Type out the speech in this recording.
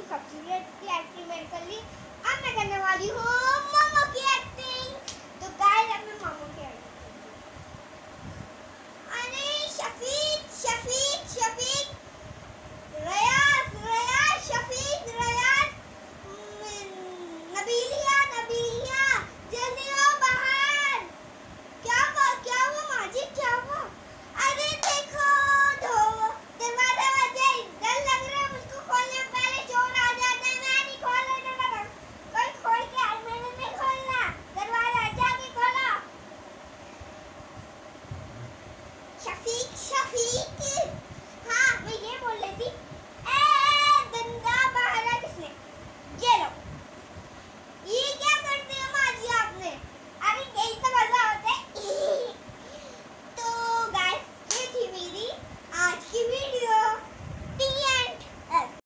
सबसे अच्छी एक्टिंग मैंने कर ली। अब मैं करने वाली हूँ